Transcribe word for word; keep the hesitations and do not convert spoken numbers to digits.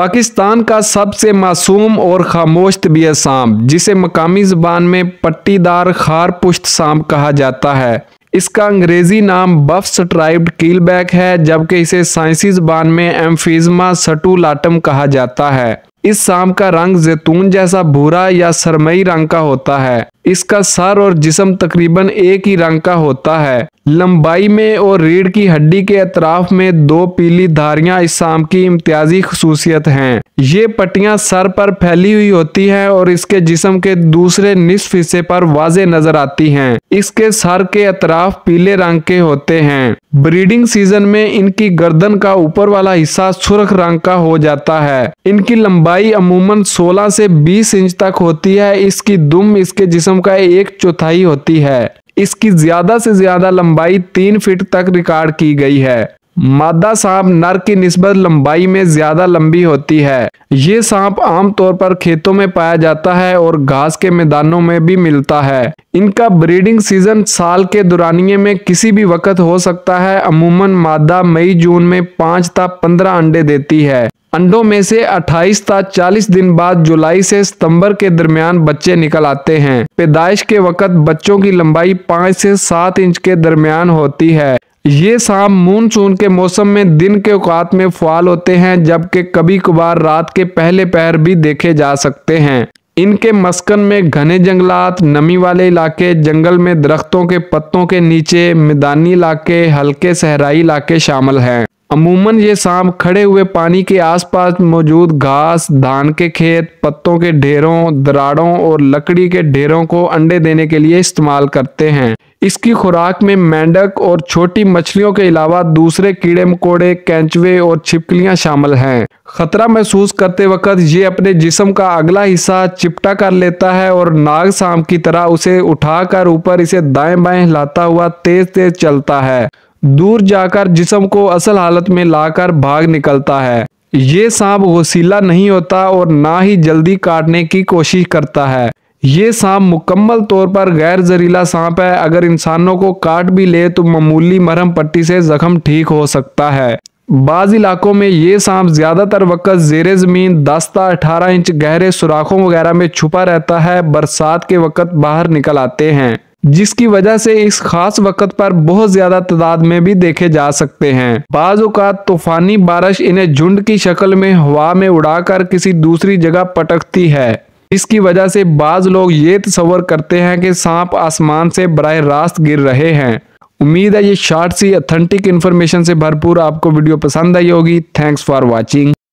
पाकिस्तान का सबसे मासूम और खामोश तबीयत सांप, जिसे मकामी ज़बान में पट्टीदार खारपुश्त सांप कहा जाता है, इसका अंग्रेजी नाम बफ स्ट्राइप्ड कीलबैक है, जबकि इसे साइंसी ज़बान में एम्फीज़मा स्टुलाटम कहा जाता है। इस सांप का रंग जैतून जैसा भूरा या सरमई रंग का होता है। इसका सर और जिस्म तकरीबन एक ही रंग का होता है। लंबाई में और रीढ़ की हड्डी के अतराफ में दो पीली धारियां इस सांप की इम्तियाजी खसूसियत हैं। ये पट्टियां सर पर फैली हुई होती हैं और इसके जिस्म के दूसरे निस्फ हिस्से पर वाज़े नजर आती हैं। इसके सर के अतराफ पीले रंग के होते हैं। ब्रीडिंग सीजन में इनकी गर्दन का ऊपर वाला हिस्सा सुर्ख रंग का हो जाता है। इनकी लंबाई अमूमन सोलह से बीस इंच तक होती है। इसकी दुम इसके जिस्म का एक चौथाई होती है। इसकी ज्यादा से ज्यादा लंबाई तीन फीट तक रिकॉर्ड की गई है। मादा सांप नर की निस्बत लंबाई में ज्यादा लंबी होती है। ये सांप आमतौर पर खेतों में पाया जाता है और घास के मैदानों में भी मिलता है। इनका ब्रीडिंग सीजन साल के दौरानिये में किसी भी वक्त हो सकता है। अमूमन मादा मई जून में पाँच ता पंद्रह अंडे देती है। अंडों में से अट्ठाईस ता चालीस दिन बाद जुलाई से सितंबर के दरमियान बच्चे निकल आते हैं। पैदाइश के वक्त बच्चों की लंबाई पाँच से सात इंच के दरमियान होती है। ये सांप मानसून के मौसम में दिन के औकात में फ़ाल होते हैं, जबकि कभी कभार रात के पहले पहर भी देखे जा सकते हैं। इनके मस्कन में घने जंगलात, नमी वाले इलाके, जंगल में दरख्तों के पत्तों के नीचे, मैदानी इलाके, हल्के सहराई इलाके शामिल हैं। अमूमन ये सांप खड़े हुए पानी के आसपास मौजूद घास, धान के खेत, पत्तों के ढेरों, दराड़ों और लकड़ी के ढेरों को अंडे देने के लिए इस्तेमाल करते हैं। इसकी खुराक में मेंढक और छोटी मछलियों के अलावा दूसरे कीड़े मकोड़े, केंचुए और छिपकलियां शामिल हैं। खतरा महसूस करते वक्त ये अपने जिस्म का अगला हिस्सा चिपटा कर लेता है और नाग सांप की तरह उसे उठाकर ऊपर इसे दाएं बाएं हिलाता हुआ तेज तेज चलता है। दूर जाकर जिस्म को असल हालत में लाकर भाग निकलता है। ये सांप वसीला नहीं होता और ना ही जल्दी काटने की कोशिश करता है। ये सांप मुकम्मल तौर पर गैर जहरीला सांप है। अगर इंसानों को काट भी ले तो मामूली मरहम पट्टी से जख्म ठीक हो सकता है। बाज़ इलाकों में ये सांप ज्यादातर वक्त जेरे जमीन दस ता अठारह इंच गहरे सुराखों वगैरह में छुपा रहता है। बरसात के वक्त बाहर निकल आते हैं, जिसकी वजह से इस खास वक्त पर बहुत ज्यादा तादाद में भी देखे जा सकते हैं। बाज़ औक़ात तूफानी बारिश इन्हें झुंड की शक्ल में हवा में उड़ाकर किसी दूसरी जगह पटकती है। इसकी वजह से बाज़ लोग ये तस्वर करते हैं कि सांप आसमान से बराह रास्त गिर रहे हैं। उम्मीद है ये शॉर्ट सी ऑथेंटिक इन्फॉर्मेशन से भरपूर आपको वीडियो पसंद आई होगी। Thanks for watching.